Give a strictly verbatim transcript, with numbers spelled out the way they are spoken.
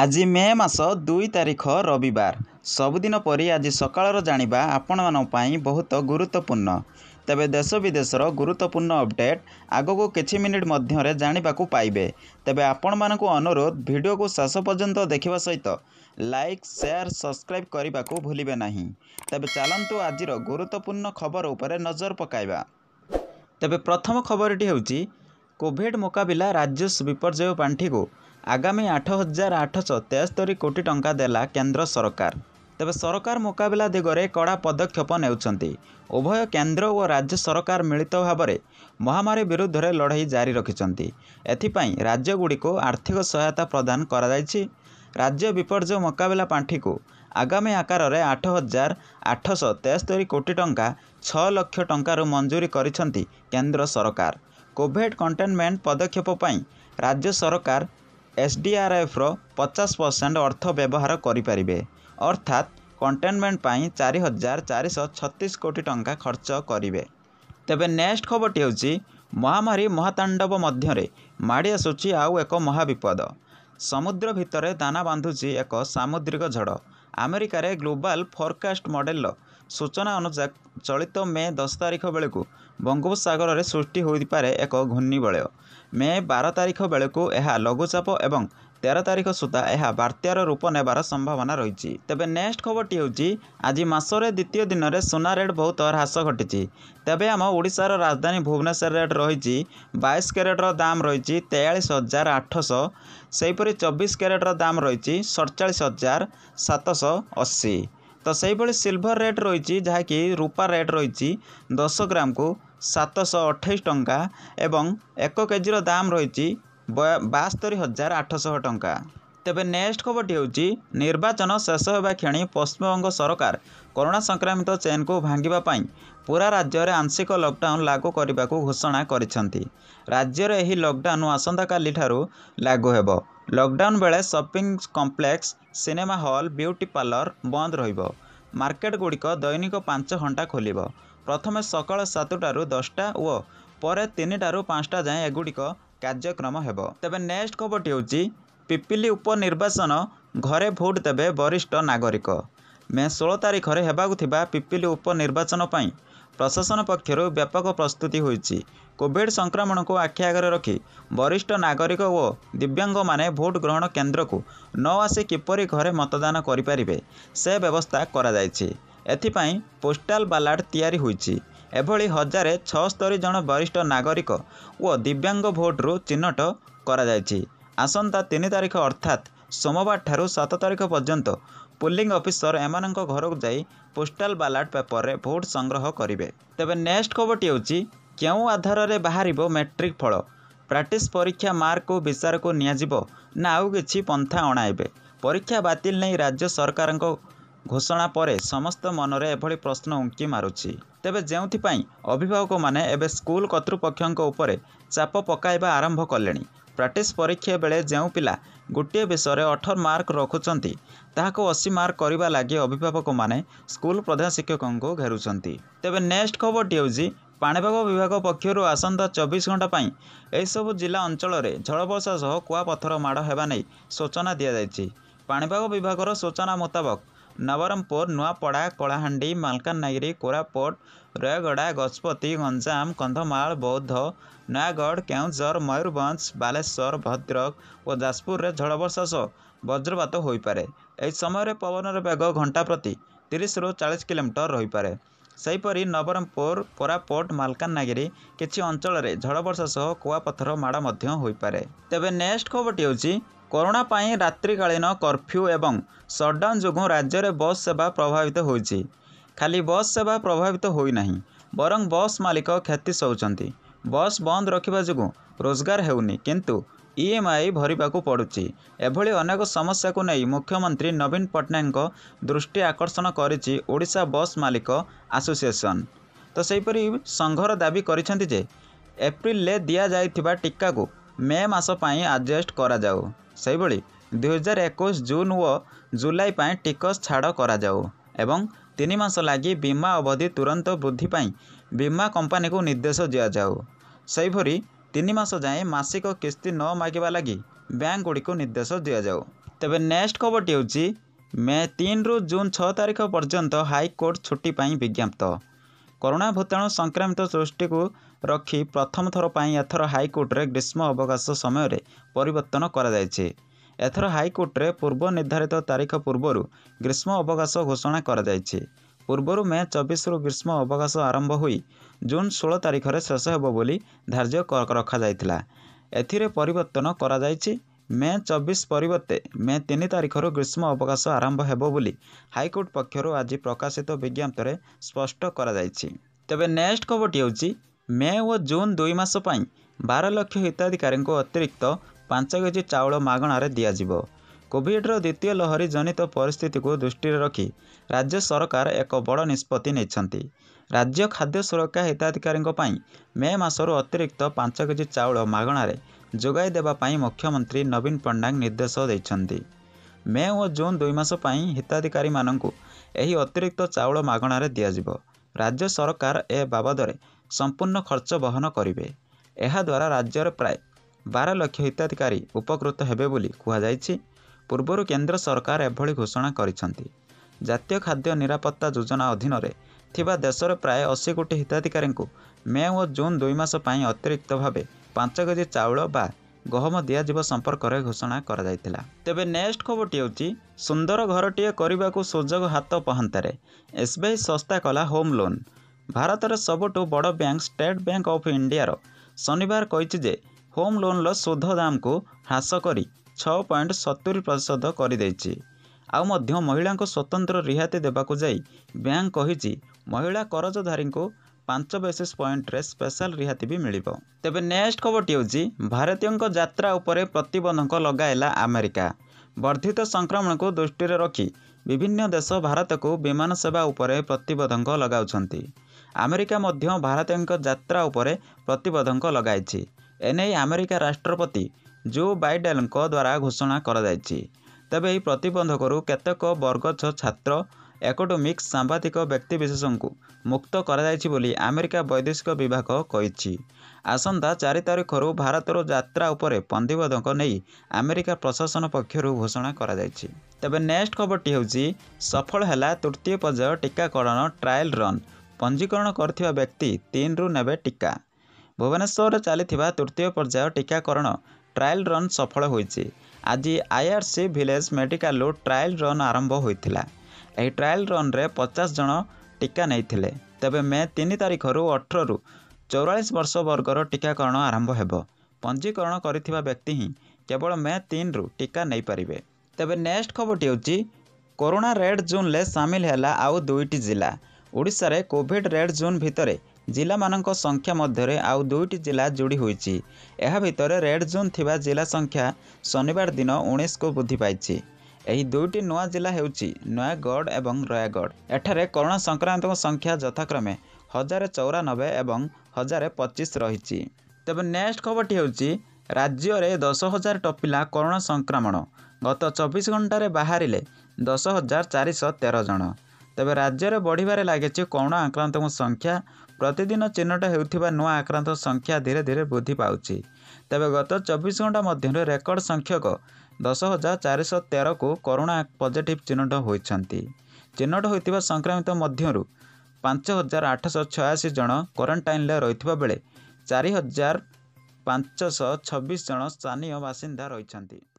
आज मे मास दुई तारिख रविवार सबुदिन परी आज सकाळर जानिबा आपण पाई बहुत गुरुत्वपूर्ण। तेबे देश विदेशर गुरुत्वपूर्ण अपडेट आगको किछि मिनिट मध्यरे जानिबाकू पाइबे। तेबे आपण मानकू अनुरोध वीडियो को शेष पर्यंत देखिबा सहित लाइक शेयर सब्सक्राइब करने भूलिबे नहीं। तेबे चलंतु आजिर गुरुत्वपूर्ण खबर उपरे नजर पकाइबा। तेबे प्रथम खबरटी हेउची कोविड मुकाबिला राज्य विपर्यय पांठी को आगामी आठ हजार आठश तेस्तरी कोटी टंका देला केंद्र सरकार। तेबे सरकार मुकाबिला दिगरे कड़ा पदक्षेप नेउछंती। उभय केंद्र और राज्य सरकार मिलित भाव महामारी विरुद्ध रे लड़ाई जारी रखिछंती। एथिपाई राज्य गुड़ी को आर्थिक सहायता प्रदान करा जायछि। राज्य विपर्यय मुकाबिला पांठी को आगामी आकार रे आठ हजार आठश तेस्तरी कोटी टंका छह लक्ष टंकार मंजूरी करिछंती केंद्र सरकार। कोविड कंटेनमेंट पदक्षेप पाई राज्य सरकार एसडीआरएफ रो पचास परसेंट अर्थ व्यवहार करें। अर्थात कंटेनमेंट पाई चार हजार चार सौ छत्तीस कोटी टंका खर्च करेंगे। तेबे नेक्स्ट खबरटी होची महामारी महातांडव मध्यरे माड़ी आसुची आउ एक महाविपद। समुद्र भितरे दाना बांधुची एक सामुद्रिक झड़। अमेरिका रे ग्लोबल फोरकास्ट मॉडल सूचना अनुसार चलित मे दस तारिख बेलू बंगोपसागर रे सृष्टि हो पारे एक घूर्णिबलय। मे बारह तारिख बेलू यह लघुचाप एवं तेरह तारिख सुधा यह बात्यार रूप नेबार संभावना रही। तेबे नेक्स्ट खबरटी होची आज मासरे द्वितीय दिन में सुना रेट बहुत ह्रास घटी। तेबे आम ओडिशार राजधानी भुवनेश्वर रेट रही बाईस कैरेटर दाम रही तेयालीस हजार आठश सेहीपरि चौबीस कैरेटर दाम रही सड़चाश हजार सातश अशी। तो सहीभली सिल्वर रेट रही जहाँकि रूपा रेट रही दस ग्राम को सातश अठाईस टंका एवं एक केजीर दाम रही बास्तरी हजार आठश टंका। तेबे नेक्स्ट खबरटी होची निर्वाचन शेष होगा क्षणी पश्चिमबंग सरकार कोरोना संक्रमित चेन को भांगिबा पाई पूरा राज्य में आंशिक लॉकडाउन लागू करने को घोषणा करिसेंती। राज्य में यह लॉकडाउन आसंता काली ठारू लागू हेबो। लॉकडाउन बेले shopping complex cinema hall beauty parlour बंद रहिबो। मार्केट गुड़िक दैनिक पांच घंटा खोलिबो। प्रथमे सकाळ सातटारू दसटा और पर तीन टारू पांचटा जाए एगुड़िक कार्यक्रम हेबो। तेबे नेक्स्ट खबरटी होची पिपिली उपनिर्वाचन घरे भोट देबे वरिष्ठ नागरिक। मे सोलह तारिख रे हेबाकु थिबा पिपिली उपनिर्वाचन पाई प्रशासन पक्षरु व्यापक प्रस्तुति होईची। कोविड संक्रमण को आखि आगे रखी वरिष्ठ नागरिक और दिव्यांग माने भोट ग्रहण केन्द्र को न आसी किपरि घरे मतदान करिपारिबे से व्यवस्था करा जायछि। एथिपाई पोस्टाल बालाट तैयारी होईची। एभली हजारे छस्तरी जन वरिष्ठ नागरिक और दिव्यांग भोट्रु चिन्हट करा जायछि। आसंता तीन तारिख अर्थात सोमवार ठारू सात तारिख पर्यंत पोलिंग ऑफिसर एमानंक घर को जाई पोस्टाल बालाट पेपर रे भोट संग्रह करिवे। तेबे नेक्स्ट खबरटी होची केउ आधार रे बाहरिबो मैट्रिक फल। प्रैक्टिस परीक्षा मार्क को विचार को नियाजिबो ना आउ किछि पंथा अणाइबे। परीक्षा बातिल नहीं राज्य सरकार घोषणा परे समस्त मनरे एभली प्रश्न उंकी मारुछि। तेबे जेउथिपाई अभिभावक माने एबे स्कूल कर्तृपक्षक उपरे चाप पकाइबा आरंभ कलेनी। प्रैक्टिस परीक्षा बेले जेउ पिला गोटे विषय में अठारह मार्क रखुचंती ताहाको अस्सी मार्क करबा लागि अभिभावक माने स्कूल प्रधान शिक्षकों को घेरुचंती। तेबे नेक्स्ट खबरटी होची पाणीपाग विभाग पक्षर आसंता चौबीस घंटा पाई एही सब जिला अंचल में झड़ वर्षा सह कुआपथर माड़ हेबा नै सूचना दिया जायछि। पाणीपाग विभागर सूचना मुताबक नवरंगपुर नुआपड़ा कलाहांडी मालकानगिरी कोरापुट रायगड़ा गजपति गंजाम कंधमाल बौद्ध नयागढ़ केउझर मयूरभंज बालेश्वर भद्रक और जाजपुर रे झड़ वर्षा सह वज्रपात हो पारे। एही समय पवन बेग घंटा प्रति तीस रु चालीस किलोमीटर रही पारे। सेहीपरि नवरंगपुर कोरापुट मालकानगिरी किछि अंचल में झड़ वर्षा सह कुआपथर माड़ मध्य होई पारे। तेबे नेक्स्ट खबरटी होची कोरोना पाई रात्रिकालीन कर्फ्यू एवं सटडाउन जोगुं राज्य में बस सेवा प्रभावित होईछि। खाली बस सेवा प्रभावित होई नाही बरं बस मालिक क्षति सहउछंती। बस बंद रखिबा जोगुं रोजगार हेउनी किंतु ईएमआई भरिबाकू पड़ुछि। एभली अनेक समस्या को नहीं मुख्यमंत्री नवीन पट्टनायक दृष्टि आकर्षण करिछि ओडिशा बस मालिक एसोसिएशन। तो सेहीपरि संघर दाबी करिसेंती जे एप्रिल ले दिया जाइथिबा टीका को मे मास पाई एडजस्ट करा जाऊ। सेहीभली दुई हजार इक्कीस जून और जुलाई पाई टिकस छाड़ करा जाऊ एवं तीन मास लगी बीमा अवधि तुरंत वृद्धि पाई बीमा कंपनी को निर्देश दिया जाऊ। सेहीभली तीन मास जाए मासिक किस्ती न मागिबा लगी बैंक गुड़ी को निर्देश दिया जाऊ। तेबे नेक्स्ट खबरटी होची मे तीन रु जून छह तारिख पर्यंत हाईकोर्ट छुट्टी पाई विज्ञप्त। कोरोना भूताणु संक्रामित सृष्टि को रखी प्रथम थर पाई एथर हाईकोर्टे ग्रीष्म अवकाश समय परिवर्तन कराଯାଇଛି। एथर हाईकोर्टे पूर्व निर्धारित तारीख पूर्वर ग्रीष्म अवकाश घोषणा कराଯାଇଛି। पूर्वर मे चौबीस रु ग्रीष्म अवकाश आरंभ होई जून सोलह तारिख रे शेष हेबो बोली धार्य रखा जायतिला। एथिरे परिवर्तन कराଯାଇଛି। मे चौबीस परिवर्ते मे तीन तारिख ग्रीष्म अवकाश आरंभ हेबो बोली हाईकोर्ट पक्षर आज प्रकाशित विज्ञप्ति में स्पष्ट कराଯାଇଛି। तेबे नेक्स्ट खबरटी होची मे और जून दुई मास पई बारह लक्ष हिताधिकारी अतिरिक्त पांच केजी चाउल मागणार दियाजिबो। कोविड्र द्वितीय लहरी जनित परिस्थिति को दृष्टि रखी राज्य सरकार एक बड़ निष्पत्ति नेछंती। राज्य खाद्य सुरक्षा हिताधिकारी मे मासर अतिरिक्त पांच केजी चाउल मागणार जोगाई देबा पाई मुख्यमंत्री नवीन पट्टनायक निर्देश देइछंती। मे और जून दुई मास पई हिताधिकारी मानंकु एही अतिरिक्त चाउल मागणार दियाजिबो। राज्य सरकार ए बाबदरे संपूर्ण खर्च बहन करिवे। एहा द्वारा राज्यर प्राय बारह लक्ष हिताधिकारी उपकृत हेबे बोली कुहाଯାଇଛି। पूर्वर केंद्र सरकार एभली घोषणा करिसंती। जातीय खाद्य निरापत्ता योजना अधीन रे थिबा देशर प्राय अस्सी कोटी हिताधिकारी मे और जून दुई मास पई अतिरिक्त भावे पांच केजी चाउल बा गहम दियाजिबो संपर्क में घोषणा करा जायतिला। तेबे नेक्स्ट खबरटी होची सुंदर घरटीए करबाकू सुजोग हाथ पहंतारे एसबीआई सस्ता कला होम लोन। भारत रे सबुठु बड़ bank State Bank of India रो शनिवार कहिछि जे होम लोन लो सुध दाम को ह्रास करी छह पॉइंट सत्तर प्रतिशत कर देछि। आउ मध्य महिला को स्वतंत्र रिहाती देबाकू जाई बैंक कहिछि महिला करजधारी को पांच बेसिस पॉइंट रे स्पेशल रिहाती भी मिलिबो। तेबे नेक्स्ट खबरटी होची भारतीयों यात्रा उपरे प्रतिबंधक लगाइला अमेरिका। वर्धित संक्रमण को दृष्टि रखी विभिन्न देश भारत को विमान सेवा उपरे प्रतिबंधक लगाउछंती। अमेरिका मध्य भारतीयों यात्रा उपरे प्रतिबंधक लगाइछि। एने अमेरिका राष्ट्रपति जो बाइडेन द्वारा घोषणा करा जायछि। तेबे एही प्रतिबंधकरू केतेक वर्गछ छात्र एकाडेमिक्स सांबादिक व्यक्तिविशेष को मुक्त कराଯାଇଛି बोली अमेरिका वैदेशिक विभाग कहिछि। आसंता चार तारिखर भारतर यात्रा उपरे प्रतिबंधक नहीं अमेरिका प्रशासन पक्षर घोषणा कराଯାଇଛି। तेबे नेक्स्ट खबरटी होची सफल हैला तृतीय पर्याय टीकाकरण ट्रायल रन। पंजीकरण करथिबा व्यक्ति तीन रु नेबे टीका। भुवनेश्वर चली तृतीय पर्याय टीकाकरण ट्रायल रन सफल होईछि। आज IRC village medical trial run आरंभ होइथिला। एही ट्रायल रन रे पचास जन टीका नहीं। तेबे मे तीन तारिख रु अठारह रु चौवालीस वर्ष वर्गर टीकाकरण आरंभ हेबो। पंजीकरण करिथिबा व्यक्ति ही केवल मे तीन रु टीका नहीं पारिबे। तेबे नेक्स्ट खबरटी होची कोरोना रेड जोन ले सामिल हैला आउ दुईटी जिला। ओडिशा रे कोविड रेड जोन भितरे जिला मानक संख्या मध्य आउ दुईटी जिला जोड़ी होईची। एहा भितरे रेड जोन थिबा जिला संख्या शनिवार दिन उन्नीस को वृद्धि पाइछि। एही दुईटी नुआ जिला हेउची नयागढ़ एवं रयागढ़। एठारे कोरोना संक्रांतों संख्या यथाक्रमे हजार चौरानबे एवं हजार पच्चीस रही। तेबे नेक्स्ट खबरटी होची राज्य रे दस हजार टपिला कोरोना संक्रमण। गत चौबीस घंटे बाहरिले दस हजार चार सौ तेरह जन। तेबे राज्य में बढ़िबारे लागिछि कोरोना आक्रांतों संख्या। प्रतिदिन चिन्हट हेउथिबा नुआ आक्रांत संख्या धीरे धीरे वृद्धि पाउछि। तेबे गत चौबीस घंटा मध्य रेकर्ड संख्यक दस हजार चार सौ तेरह को कोरोना पॉजिटिव चिन्हट होइछंती। चिन्हट होइतिबा संक्रमित मध्यरु पांच हजार आठ सौ छयासी जन क्वारंटाइन ले रहिथिबा बेले चार हजार पांच सौ छब्बीस जन स्थानीय बासिंदा रहिछंती।